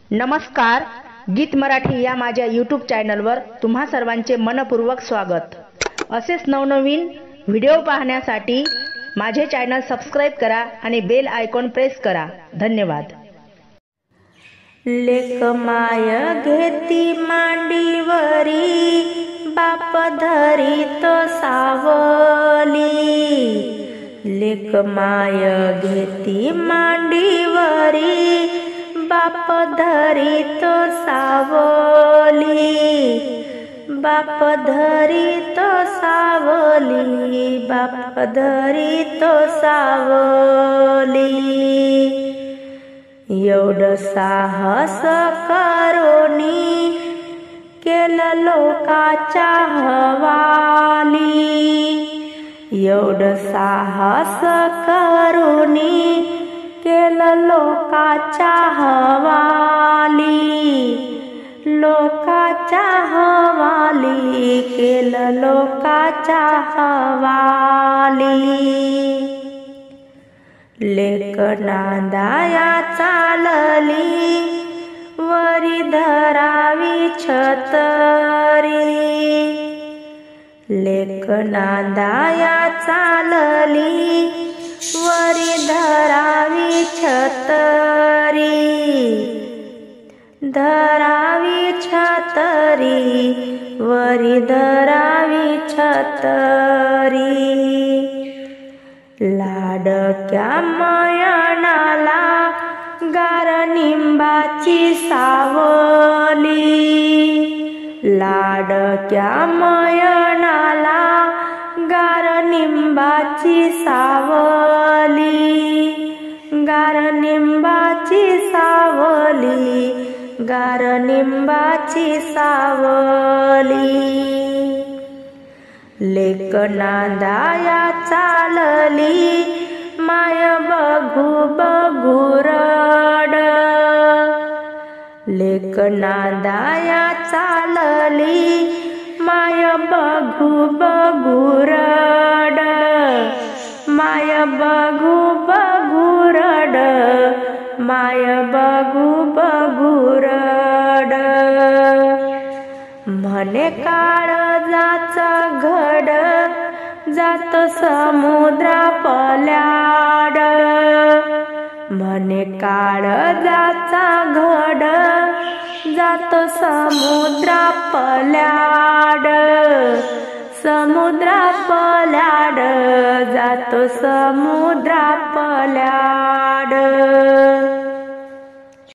नमस्कार, गीत मराठी या माझ्या यूट्यूब चॅनलवर तुम्हा सर्वांचे मनपूर्वक स्वागत। असेच नवनवीन व्हिडिओ पाहण्यासाठी माझे चॅनल सबस्क्राइब करा आणि बेल आयकॉन प्रेस करा। धन्यवाद। लेक माय घेती मांडीवरी, बाप धरी तो सावली। लेक माय घेती मांडीवरी, बाप धरी तो सावली। बाप धरी तो सावली, बाप धरी तो सावली। एवढं साहस करोनी, केलं लोकाच्या हवाली। एवढं साहस करोनी, केलं लोकाच्या हवाली। लोकाच्या हवाली, केलं लोकाच्या हवाली। लेक नांदाया चालली, वरी धरावी छतरी। लेक नांदाया चालली, वरी धरावी छतरी। धरावी छतरी, वरी धरावी छतरी। लाडक्या मयणाला गार निंबाची सावली। लाडक्या मयणाला गार निंबाची सावली। गार निंबाची सावली, गार निंबाची सावली। लेक नांदाया चालली, माय बघू बघू रड। लेक नांदाया चालली, माय बघू बघू रड। माय बघू बघू रड, माय बघू बघू रड। म्हणे काळजाचं घड, जात समुद्रा पल्याड। म्हणे काळजाचा घड, जात समुद्रा पल्याड। समुद्रा पल्याड, जात समुद्रा पल्याड।